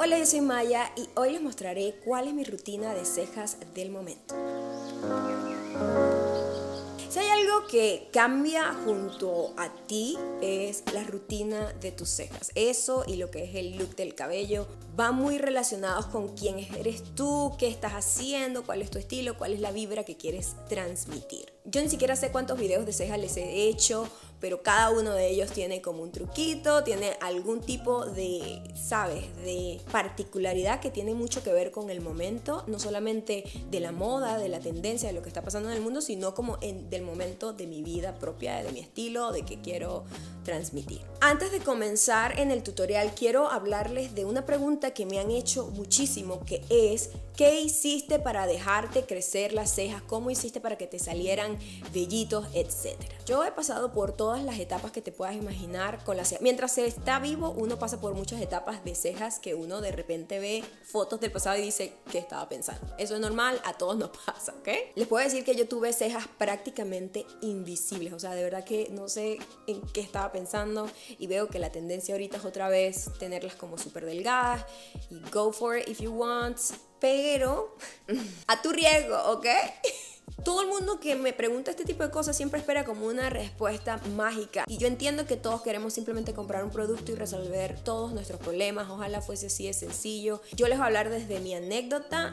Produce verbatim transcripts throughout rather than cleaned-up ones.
Hola, yo soy Maya y hoy les mostraré cuál es mi rutina de cejas del momento. Si hay algo que cambia junto a ti es la rutina de tus cejas. Eso y lo que es el look del cabello van muy relacionados con quién eres tú, qué estás haciendo, cuál es tu estilo, cuál es la vibra que quieres transmitir. Yo ni siquiera sé cuántos videos de cejas les he hecho, pero cada uno de ellos tiene como un truquito, tiene algún tipo de, ¿sabes?, de particularidad que tiene mucho que ver con el momento, no solamente de la moda, de la tendencia, de lo que está pasando en el mundo, sino como en, del momento de mi vida propia, de mi estilo, de que quiero transmitir. Antes de comenzar en el tutorial, quiero hablarles de una pregunta que me han hecho muchísimo, que es: ¿qué hiciste para dejarte crecer las cejas? ¿Cómo hiciste para que te salieran vellitos, etcétera? Yo he pasado por todas las etapas que te puedas imaginar con las cejas. Mientras se está vivo, uno pasa por muchas etapas de cejas que uno de repente ve fotos del pasado y dice, ¿qué estaba pensando? Eso es normal, a todos nos pasa, ¿ok? Les puedo decir que yo tuve cejas prácticamente invisibles, o sea, de verdad que no sé en qué estaba pensando, y veo que la tendencia ahorita es otra vez tenerlas como súper delgadas, y go for it if you want, pero a tu riesgo, ¿ok? Todo el mundo que me pregunta este tipo de cosas siempre espera como una respuesta mágica, y yo entiendo que todos queremos simplemente comprar un producto y resolver todos nuestros problemas. Ojalá fuese así de sencillo. Yo les voy a hablar desde mi anécdota.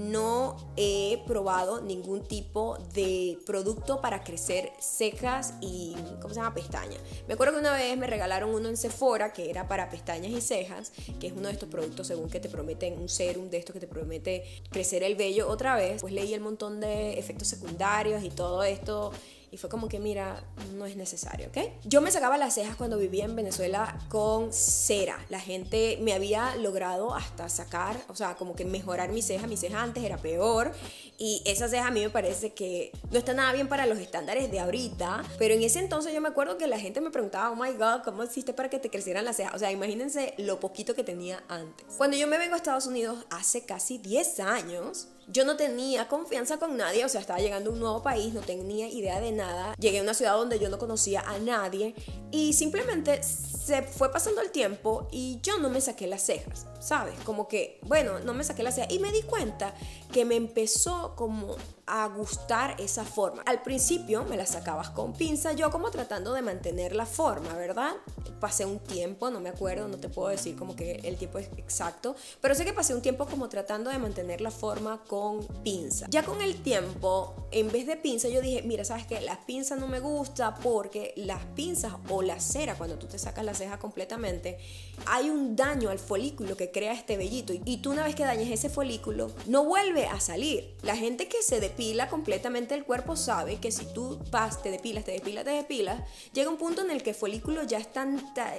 No he probado ningún tipo de producto para crecer cejas y, ¿cómo se llama?, pestañas. Me acuerdo que una vez me regalaron uno en Sephora que era para pestañas y cejas, que es uno de estos productos según que te prometen un serum de esto que te promete crecer el vello otra vez. Pues leí el montón de efectos secundarios y todo esto, y fue como que mira, no es necesario, ¿ok? Yo me sacaba las cejas cuando vivía en Venezuela con cera. La gente me había logrado hasta sacar, o sea, como que mejorar mi ceja. Mi ceja antes era peor, y esa ceja a mí me parece que no está nada bien para los estándares de ahorita, pero en ese entonces yo me acuerdo que la gente me preguntaba, oh my god, ¿cómo hiciste para que te crecieran las cejas? O sea, imagínense lo poquito que tenía antes. Cuando yo me vengo a Estados Unidos hace casi diez años, yo no tenía confianza con nadie, o sea, estaba llegando a un nuevo país, no tenía idea de nada. Llegué a una ciudad donde yo no conocía a nadie y simplemente se fue pasando el tiempo y yo no me saqué las cejas, ¿sabes? Como que, bueno, no me saqué las cejas y me di cuenta que me empezó como a gustar esa forma. Al principio me las sacabas con pinza, yo como tratando de mantener la forma, ¿verdad? Pasé un tiempo, no me acuerdo, no te puedo decir como que el tiempo es exacto, pero sé que pasé un tiempo como tratando de mantener la forma con pinza. Ya con el tiempo, en vez de pinza, yo dije, mira, ¿sabes qué? Las pinzas no me gusta porque las pinzas o la cera, cuando tú te sacas la ceja completamente, hay un daño al folículo que crea este vellito, y tú una vez que dañes ese folículo, no vuelve a salir. La gente que se depila completamente el cuerpo sabe que si tú vas, te depilas, te depilas, te depilas, llega un punto en el que el folículo ya está,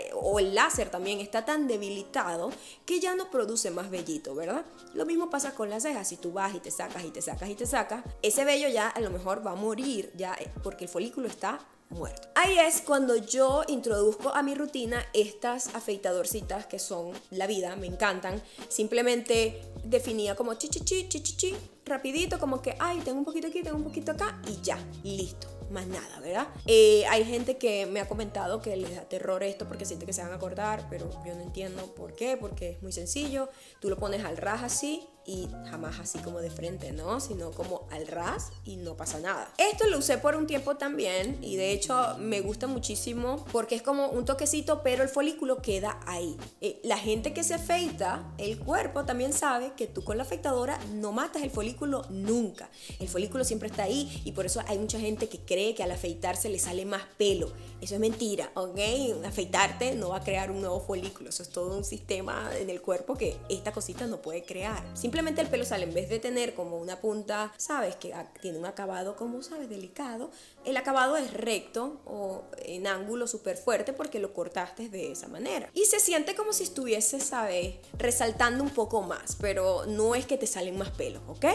o el láser también está tan debilitado que ya no produce más vellito, ¿verdad? Lo mismo pasa con las cejas. Si tú vas y te sacas y te sacas y te sacas, ese vello ya a lo mejor va a morir ya porque el folículo está muerto. Ahí es cuando yo introduzco a mi rutina estas afeitadorcitas que son la vida, me encantan. Simplemente definía como chi chi chi chi chi chi, rapidito, como que ay, tengo un poquito aquí, tengo un poquito acá, y ya, listo. Más nada, ¿verdad? Eh, hay gente que me ha comentado que les da terror esto porque siente que se van a cortar, pero yo no entiendo por qué, porque es muy sencillo. Tú lo pones al ras así, y jamás así como de frente, ¿no? Sino como al ras y no pasa nada. Esto lo usé por un tiempo también, y de hecho me gusta muchísimo porque es como un toquecito, pero el folículo queda ahí. Eh, la gente que se afeita el cuerpo también sabe que tú con la afeitadora no matas el folículo nunca. El folículo siempre está ahí, y por eso hay mucha gente que cree que al afeitarse le sale más pelo. Eso es mentira, ¿ok? Afeitarte no va a crear un nuevo folículo. Eso es todo un sistema en el cuerpo que esta cosita no puede crear. Simplemente el pelo sale, en vez de tener como una punta, ¿sabes? Que tiene un acabado como, ¿sabes? Delicado. El acabado es recto o en ángulo súper fuerte porque lo cortaste de esa manera. Y se siente como si estuviese, ¿sabes?, resaltando un poco más, pero no es que te salen más pelos, ¿ok?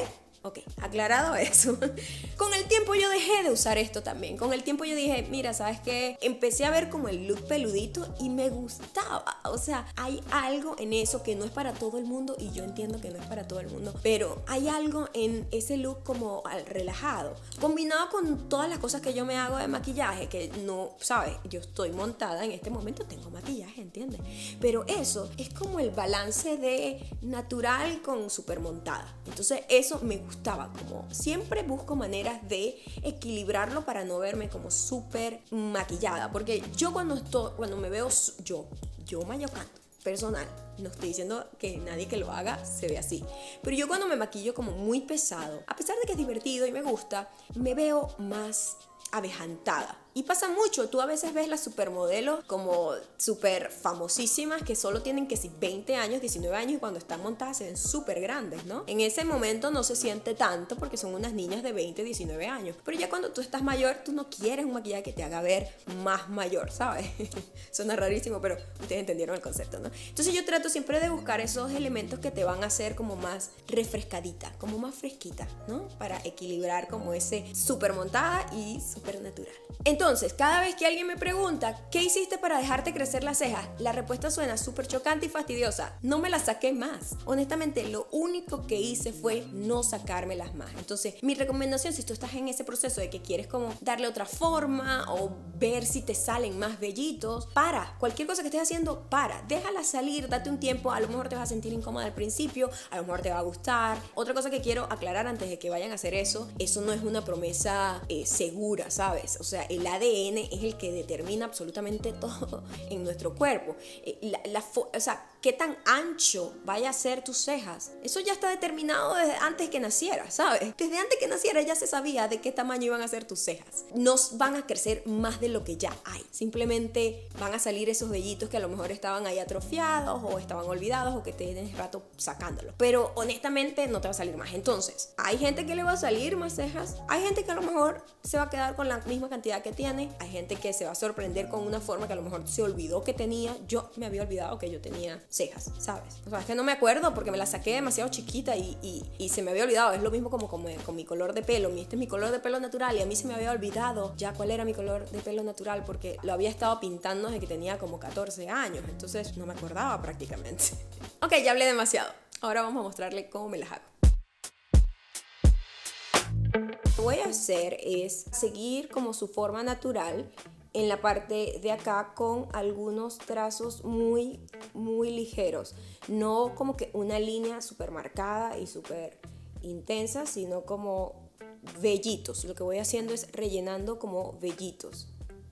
Ok, aclarado eso. Con el tiempo yo dejé de usar esto también. Con el tiempo yo dije, mira, ¿sabes qué? Empecé a ver como el look peludito y me gustaba. O sea, hay algo en eso que no es para todo el mundo y yo entiendo que no es para todo el mundo, pero hay algo en ese look como al relajado, combinado con todas las cosas que yo me hago de maquillaje, que no, ¿sabes? Yo estoy montada en este momento, tengo maquillaje, ¿entiendes? Pero eso es como el balance de natural con super montada. Entonces eso me gusta. Gustaba, como siempre busco maneras de equilibrarlo para no verme como súper maquillada, porque yo cuando estoy, cuando me veo yo, yo mayocando, personal, no estoy diciendo que nadie que lo haga se ve así, pero yo cuando me maquillo como muy pesado, a pesar de que es divertido y me gusta, me veo más avejantada. Y pasa mucho, tú a veces ves las supermodelos como súper famosísimas que solo tienen que si veinte años, diecinueve años y cuando están montadas se ven súper grandes, ¿no? En ese momento no se siente tanto porque son unas niñas de veinte, diecinueve años. Pero ya cuando tú estás mayor, tú no quieres un maquillaje que te haga ver más mayor, ¿sabes? Suena rarísimo, pero ustedes entendieron el concepto, ¿no? Entonces yo trato siempre de buscar esos elementos que te van a hacer como más refrescadita, como más fresquita, ¿no? Para equilibrar como ese súper montada y súper natural. Entonces, Entonces, cada vez que alguien me pregunta, ¿qué hiciste para dejarte crecer las cejas? La respuesta suena súper chocante y fastidiosa. No me las saqué más. Honestamente, lo único que hice fue no sacármelas más. Entonces, mi recomendación, si tú estás en ese proceso de que quieres como darle otra forma o ver si te salen más vellitos, para. Cualquier cosa que estés haciendo, para. Déjala salir, date un tiempo. A lo mejor te vas a sentir incómoda al principio, a lo mejor te va a gustar. Otra cosa que quiero aclarar antes de que vayan a hacer eso, eso no es una promesa eh, segura, ¿sabes? O sea, el A D N es el que determina absolutamente todo en nuestro cuerpo. La, la, o sea, qué tan ancho vaya a ser tus cejas, eso ya está determinado desde antes que nacieras, ¿sabes? Desde antes que nacieras ya se sabía de qué tamaño iban a ser tus cejas. No van a crecer más de lo que ya hay. Simplemente van a salir esos vellitos que a lo mejor estaban ahí atrofiados o estaban olvidados o que tienes rato sacándolos. Pero honestamente no te va a salir más. Entonces, hay gente que le va a salir más cejas. Hay gente que a lo mejor se va a quedar con la misma cantidad que tiene. Hay gente que se va a sorprender con una forma que a lo mejor se olvidó que tenía. Yo me había olvidado que yo tenía cejas, ¿sabes? O sea, es que no me acuerdo porque me las saqué demasiado chiquita y, y, y se me había olvidado. Es lo mismo como, como con mi color de pelo. Este es mi color de pelo natural y a mí se me había olvidado ya cuál era mi color de pelo natural porque lo había estado pintando desde que tenía como catorce años. Entonces no me acordaba prácticamente. Ok, ya hablé demasiado. Ahora vamos a mostrarle cómo me las hago. Lo que voy a hacer es seguir como su forma natural en la parte de acá con algunos trazos muy, muy ligeros. No como que una línea súper marcada y súper intensa, sino como vellitos. Lo que voy haciendo es rellenando como vellitos.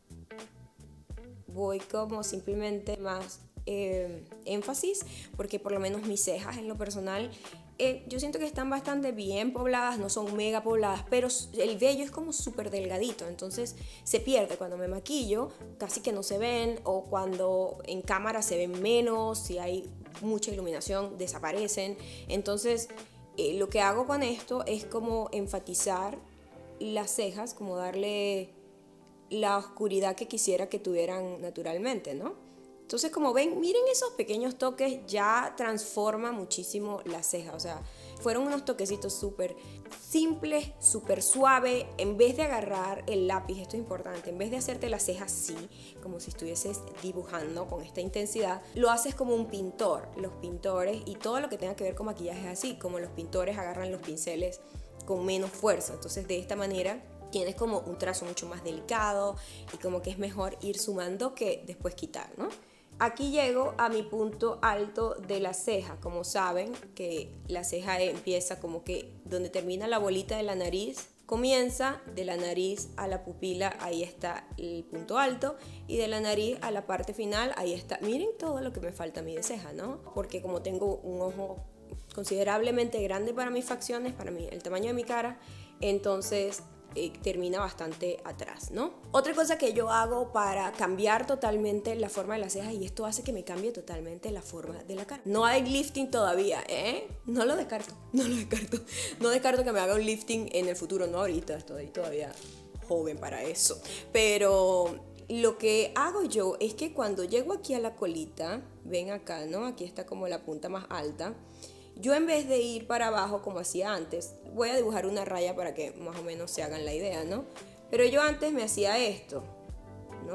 Voy como simplemente más eh, énfasis, porque por lo menos mis cejas en lo personal Eh, yo siento que están bastante bien pobladas, no son mega pobladas, pero el vello es como súper delgadito, entonces se pierde cuando me maquillo, casi que no se ven, o cuando en cámara se ven menos, si hay mucha iluminación desaparecen. Entonces eh, lo que hago con esto es como enfatizar las cejas, como darle la oscuridad que quisiera que tuvieran naturalmente, ¿no? Entonces, como ven, miren esos pequeños toques, ya transforma muchísimo la ceja. O sea, fueron unos toquecitos súper simples, súper suaves. En vez de agarrar el lápiz, esto es importante, en vez de hacerte la ceja así, como si estuvieses dibujando con esta intensidad, lo haces como un pintor. Los pintores y todo lo que tenga que ver con maquillaje es así, como los pintores agarran los pinceles con menos fuerza. Entonces, de esta manera tienes como un trazo mucho más delicado y como que es mejor ir sumando que después quitar, ¿no? Aquí llego a mi punto alto de la ceja. Como saben que la ceja empieza como que donde termina la bolita de la nariz, comienza de la nariz a la pupila, ahí está el punto alto, y de la nariz a la parte final, ahí está. Miren todo lo que me falta a mí de ceja, ¿no? Porque como tengo un ojo considerablemente grande para mis facciones, para mí, el tamaño de mi cara, entonces Eh, termina bastante atrás, ¿no? Otra cosa que yo hago para cambiar totalmente la forma de las cejas, y esto hace que me cambie totalmente la forma de la cara. No hay lifting todavía, ¿eh? No lo descarto, no lo descarto. No descarto que me haga un lifting en el futuro, no ahorita, estoy todavía joven para eso. Pero lo que hago yo es que cuando llego aquí a la colita, ven acá, ¿no? Aquí está como la punta más alta. Yo en vez de ir para abajo como hacía antes, voy a dibujar una raya para que más o menos se hagan la idea, ¿no? Pero yo antes me hacía esto, ¿no?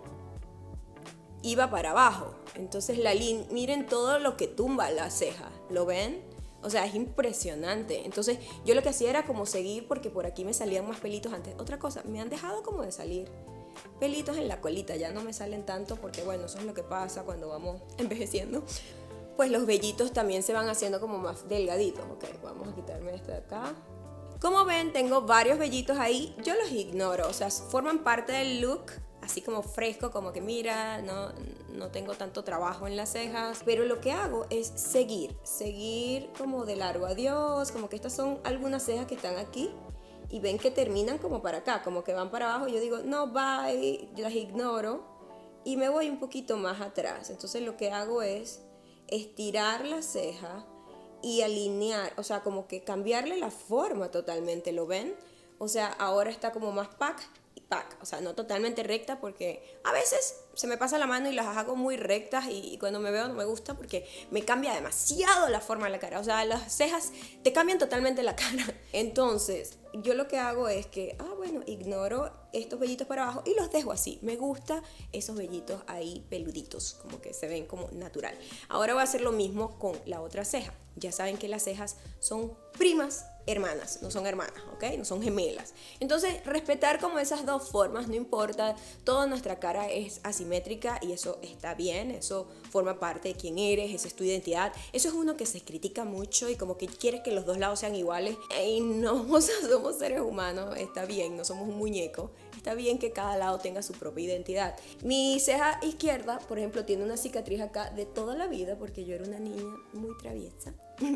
Iba para abajo. Entonces la línea, miren todo lo que tumba la ceja, ¿lo ven? O sea, es impresionante. Entonces yo lo que hacía era como seguir porque por aquí me salían más pelitos antes. Otra cosa, me han dejado como de salir pelitos en la colita, ya no me salen tanto porque bueno, eso es lo que pasa cuando vamos envejeciendo. Pues los vellitos también se van haciendo como más delgaditos. Ok, vamos a quitarme este de acá. Como ven, tengo varios vellitos ahí, yo los ignoro, o sea, forman parte del look, así como fresco, como que mira, no, no tengo tanto trabajo en las cejas, pero lo que hago es seguir, seguir como de largo adiós, como que estas son algunas cejas que están aquí y ven que terminan como para acá, como que van para abajo, yo digo, no, bye, las ignoro y me voy un poquito más atrás. Entonces lo que hago es estirar la ceja y alinear, o sea, como que cambiarle la forma totalmente, ¿lo ven? O sea, ahora está como más pack y pack, o sea, no totalmente recta porque a veces se me pasa la mano y las hago muy rectas y, y cuando me veo no me gusta porque me cambia demasiado la forma de la cara, o sea, las cejas te cambian totalmente la cara. Entonces, yo lo que hago es que, ah, bueno, ignoro estos vellitos para abajo y los dejo así. Me gusta esos vellitos ahí peluditos, como que se ven como natural. Ahora voy a hacer lo mismo con la otra ceja. Ya saben que las cejas son primas hermanas, no son hermanas, ¿ok? No son gemelas. Entonces, respetar como esas dos formas, no importa, toda nuestra cara es asimétrica y eso está bien, eso forma parte de quién eres, esa es tu identidad. Eso es uno que se critica mucho y como que quiere que los dos lados sean iguales. Y no, o sea, somos seres humanos, está bien, no somos un muñeco. Está bien que cada lado tenga su propia identidad. Mi ceja izquierda, por ejemplo, tiene una cicatriz acá de toda la vida porque yo era una niña muy traviesa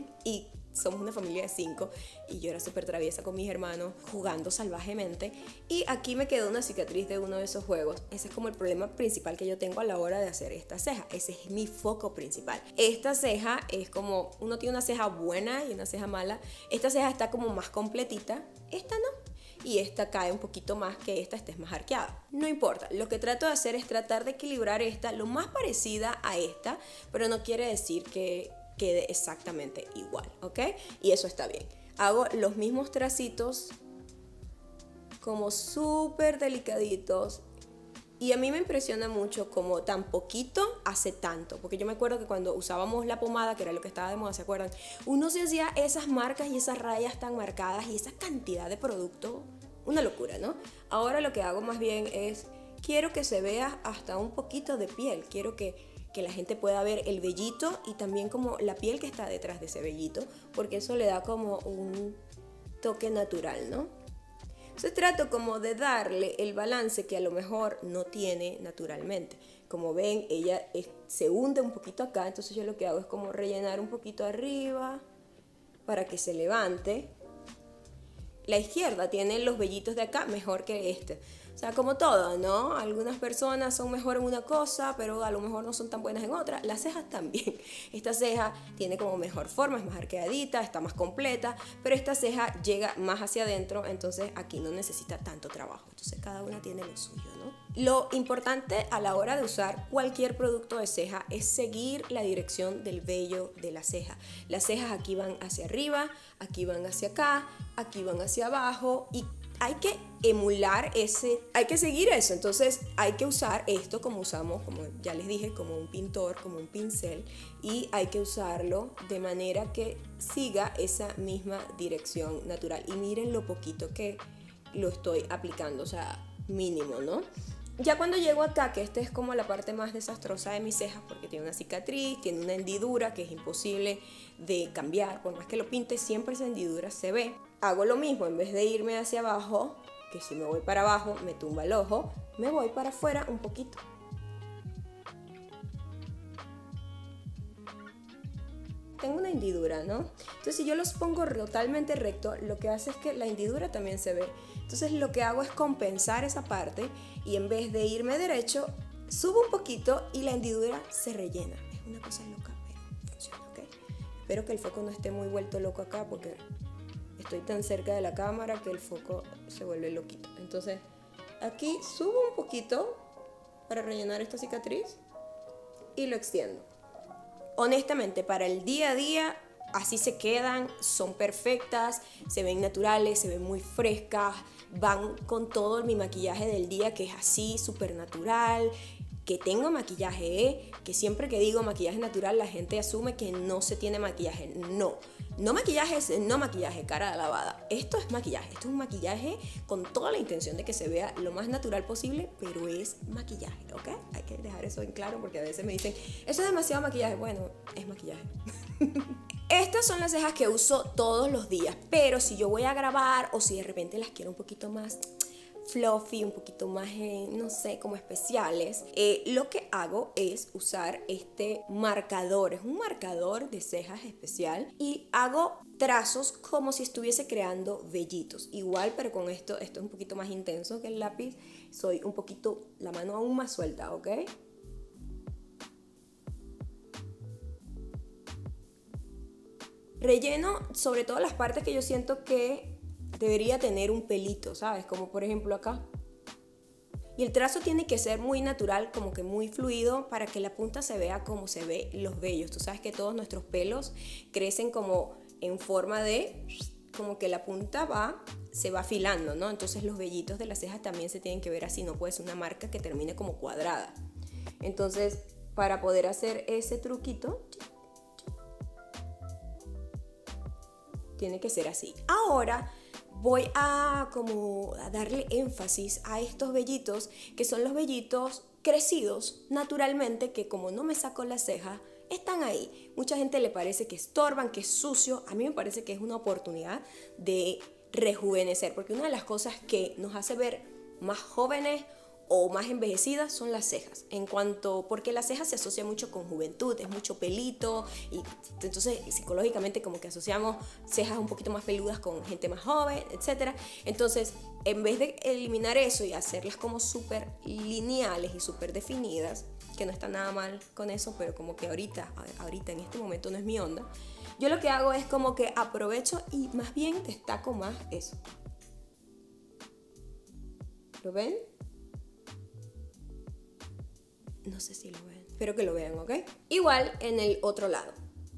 y somos una familia de cinco y yo era súper traviesa con mis hermanos jugando salvajemente y aquí me quedó una cicatriz de uno de esos juegos. Ese es como el problema principal que yo tengo a la hora de hacer esta ceja. Ese es mi foco principal. Esta ceja es como, uno tiene una ceja buena y una ceja mala. Esta ceja está como más completita, esta no. Y esta cae un poquito más que esta, esta es más arqueada. No importa, lo que trato de hacer es tratar de equilibrar esta lo más parecida a esta, pero no quiere decir que quede exactamente igual, ¿ok? Y eso está bien. Hago los mismos tracitos como súper delicaditos y a mí me impresiona mucho como tan poquito hace tanto, porque yo me acuerdo que cuando usábamos la pomada, que era lo que estaba de moda, ¿se acuerdan? Uno se hacía esas marcas y esas rayas tan marcadas y esa cantidad de producto, una locura, ¿no? Ahora lo que hago más bien es, quiero que se vea hasta un poquito de piel, quiero que que la gente pueda ver el vellito y también como la piel que está detrás de ese vellito, porque eso le da como un toque natural, ¿no? Entonces trato como de darle el balance que a lo mejor no tiene naturalmente. Como ven, ella es, se hunde un poquito acá, entonces yo lo que hago es como rellenar un poquito arriba para que se levante. La izquierda tiene los vellitos de acá mejor que este. O sea, como todo, ¿no? Algunas personas son mejor en una cosa, pero a lo mejor no son tan buenas en otra. Las cejas también. Esta ceja tiene como mejor forma, es más arqueadita, está más completa, pero esta ceja llega más hacia adentro, entonces aquí no necesita tanto trabajo. Entonces cada una tiene lo suyo, ¿no? Lo importante a la hora de usar cualquier producto de ceja es seguir la dirección del vello de la ceja. Las cejas aquí van hacia arriba, aquí van hacia acá, aquí van hacia abajo y hay que emular ese, hay que seguir eso. Entonces hay que usar esto como usamos, como ya les dije, como un pintor, como un pincel, y hay que usarlo de manera que siga esa misma dirección natural. Y miren lo poquito que lo estoy aplicando, o sea, mínimo, ¿no? Ya cuando llego acá, que esta es como la parte más desastrosa de mis cejas porque tiene una cicatriz, tiene una hendidura que es imposible de cambiar, por más que lo pinte siempre esa hendidura se ve. Hago lo mismo, en vez de irme hacia abajo, que si me voy para abajo me tumba el ojo, me voy para afuera un poquito. Tengo una hendidura, ¿no? Entonces si yo los pongo totalmente recto, lo que hace es que la hendidura también se ve. Entonces lo que hago es compensar esa parte y en vez de irme derecho, subo un poquito y la hendidura se rellena. Es una cosa loca, pero funciona, ¿ok? Espero que el foco no esté muy vuelto loco acá porque estoy tan cerca de la cámara que el foco se vuelve loquito. Entonces aquí subo un poquito para rellenar esta cicatriz y lo extiendo. Honestamente, para el día a día así se quedan, son perfectas, se ven naturales, se ven muy frescas, van con todo mi maquillaje del día, que es así, súper natural, que tengo maquillaje, ¿eh? Que siempre que digo maquillaje natural la gente asume que no se tiene maquillaje. No, no maquillaje es no maquillaje, cara lavada. Esto es maquillaje, esto es un maquillaje con toda la intención de que se vea lo más natural posible, pero es maquillaje, ¿ok? Hay que dejar eso en claro porque a veces me dicen, eso es demasiado maquillaje. Bueno, es maquillaje. Estas son las cejas que uso todos los días, pero si yo voy a grabar o si de repente las quiero un poquito más fluffy, un poquito más, eh, no sé, como especiales, eh, lo que hago es usar este marcador. Es un marcador de cejas especial y hago trazos como si estuviese creando vellitos. Igual, pero con esto, esto es un poquito más intenso que el lápiz. Soy un poquito, la mano aún más suelta, ¿ok? Relleno sobre todo las partes que yo siento que debería tener un pelito, ¿sabes? Como por ejemplo acá. Y el trazo tiene que ser muy natural, como que muy fluido, para que la punta se vea como se ve los vellos. Tú sabes que todos nuestros pelos crecen como en forma de, como que la punta va, se va afilando, ¿no? Entonces los vellitos de las cejas también se tienen que ver así, no puede ser una marca que termine como cuadrada. Entonces, para poder hacer ese truquito, tiene que ser así. Ahora voy a como a darle énfasis a estos vellitos, que son los vellitos crecidos naturalmente, que como no me saco la ceja, están ahí. Mucha gente le parece que estorban, que es sucio. A mí me parece que es una oportunidad de rejuvenecer, porque una de las cosas que nos hace ver más jóvenes o más envejecidas son las cejas, en cuanto, porque la ceja se asocia mucho con juventud, es mucho pelito, y entonces psicológicamente como que asociamos cejas un poquito más peludas con gente más joven, etcétera. Entonces, en vez de eliminar eso y hacerlas como súper lineales y súper definidas, que no está nada mal con eso, pero como que ahorita, ahorita en este momento no es mi onda, yo lo que hago es como que aprovecho y más bien destaco más eso. ¿Lo ven? No sé si lo ven. Espero que lo vean, ¿ok? Igual en el otro lado.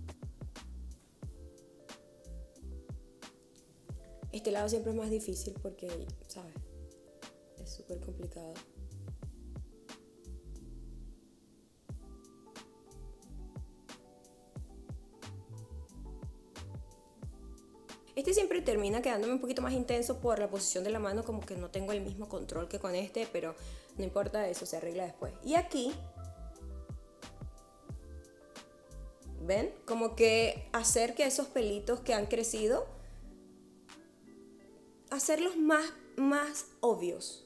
Este lado siempre es más difícil porque, ¿sabes? Es súper complicado. Este siempre termina quedándome un poquito más intenso por la posición de la mano, como que no tengo el mismo control que con este, pero no importa, eso se arregla después. Y aquí, ¿ven? Como que hacer que esos pelitos que han crecido, hacerlos más, más obvios.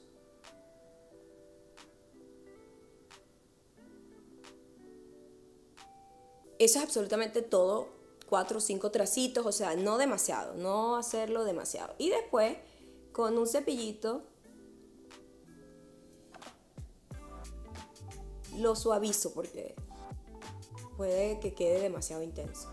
Eso es absolutamente todo. Cuatro o cinco tracitos, o sea, no demasiado, no hacerlo demasiado. Y después, con un cepillito, lo suavizo porque puede que quede demasiado intenso.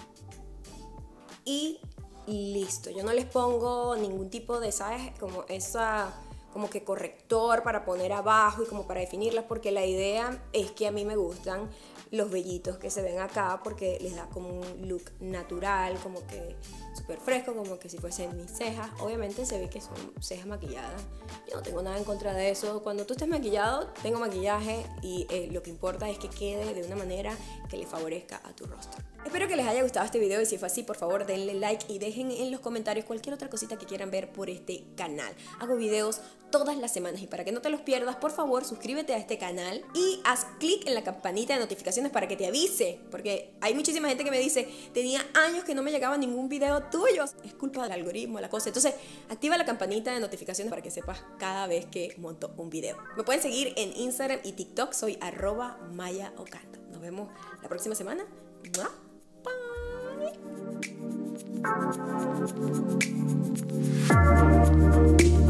Y listo, yo no les pongo ningún tipo de, ¿sabes? Como esa, como que corrector para poner abajo y como para definirlas, porque la idea es que a mí me gustan los vellitos que se ven acá porque les da como un look natural, como que súper fresco, como que si fuesen mis cejas. Obviamente se ve que son cejas maquilladas. Yo no tengo nada en contra de eso. Cuando tú estés maquillado, tengo maquillaje y eh, lo que importa es que quede de una manera que le favorezca a tu rostro. Espero que les haya gustado este video y si fue así, por favor denle like y dejen en los comentarios cualquier otra cosita que quieran ver por este canal. Hago videos todas las semanas y para que no te los pierdas, por favor suscríbete a este canal y haz clic en la campanita de notificaciones para que te avise, porque hay muchísima gente que me dice, tenía años que no me llegaba ningún video tuyo. Es culpa del algoritmo, la cosa. Entonces activa la campanita de notificaciones para que sepas cada vez que monto un video. Me pueden seguir en Instagram y TikTok, soy arroba Maya Ocanto. Nos vemos la próxima semana. ¡Mua! Bye.